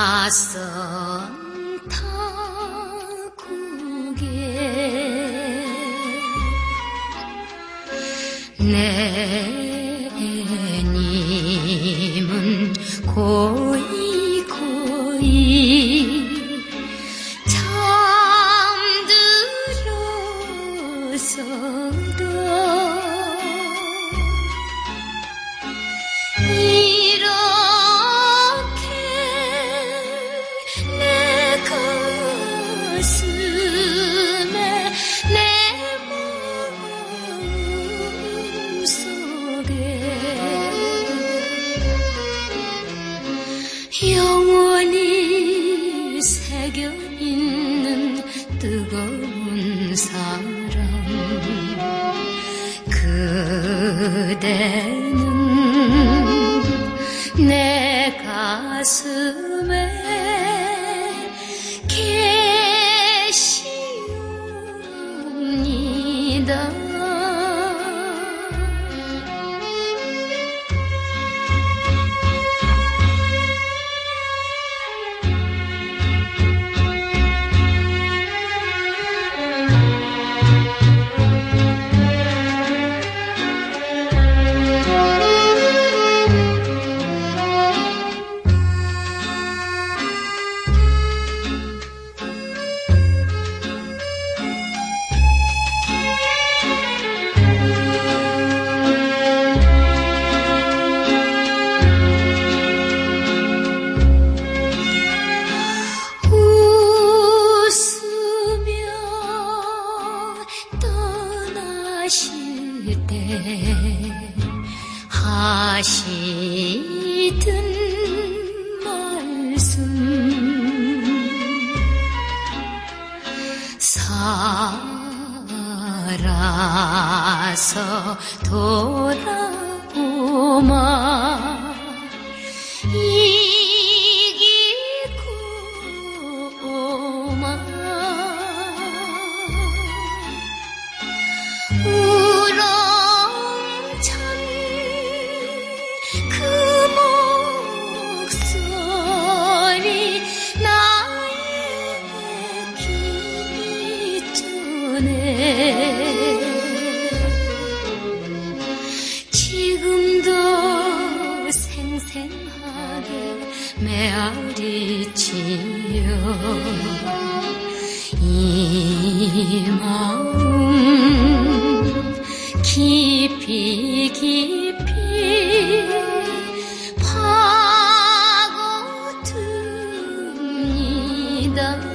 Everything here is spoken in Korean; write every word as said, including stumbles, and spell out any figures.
낯선 타국에 내 님은 고이 고이 잠들어서도 이렇게 내 가슴에 내 마음속에 영원히 새겨있는 뜨거운 사랑 그대는 내 가슴에 계시옵니다. 하실 때 하시던 말씀 살아서 돌아오마 이기고마 우렁찬 그 목소리 나의 귀 전에 지금도 생생하게 메아리치며 이 마음 깊이 깊이 파고듭니다.